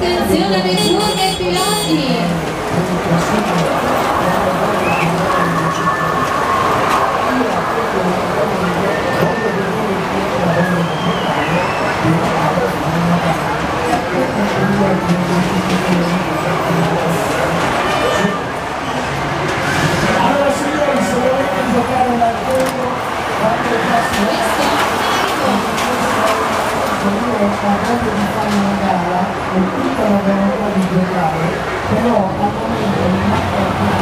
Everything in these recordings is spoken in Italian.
Attenzione alle curve piloti. Allora signori, se volete giocare un albergo, fate voglia di fare una gara e tutta la volontà di giocare, però al momento non manca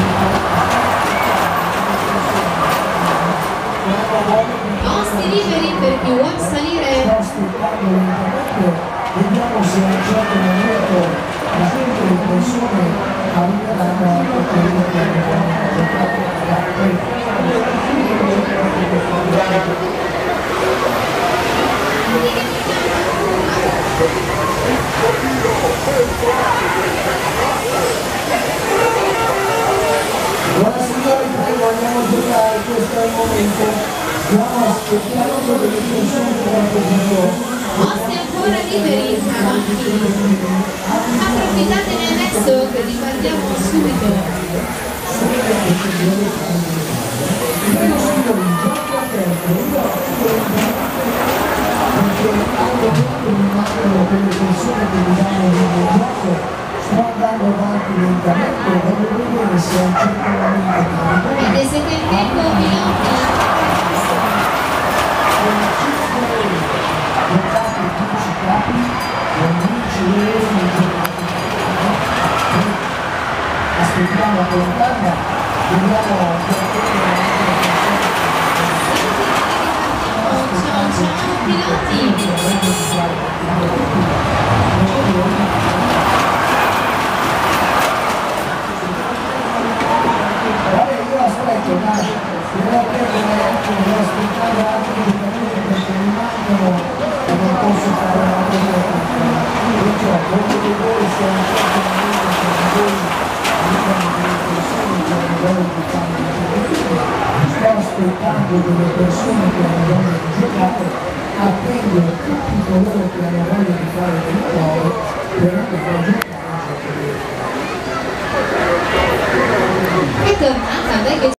Posti liberi per chi vuol salire. sto aspettando lentamente, vediamo se a un certo momento la gente, le persone arriveranno a quello che hanno giocato a gare. Buona signori, prego, andiamo a giocare, questo è il momento. Stiamo aspettando delle persone che vanno Posti ancora liberi, avanti. Approfittatene adesso che ripartiamo subito. Prego signori, giochi aperto, perché al momento mi mancano quelle persone che mi danno il gioco. Sto andando avanti lentamente, voglio vedere se a un certo momento Ed siete in tempo, piloti. giocate 10 capi, non vince aspettiamo la condanna, vediamo Ciao piloti. vabbè, io aspetto, dai, devo prendere anche, devo aspettare anche perché mi mancano e non posso fare una cosa. Perciò voglio che voi sia un certo momento che voi abbiamo delle persone che hanno voglia di fare una cosa. Sto aspettando delle persone che hanno voglia di giocare, attendo tutti coloro che hanno voglia di fare delle prove per anche far giocare. È tornata, dai che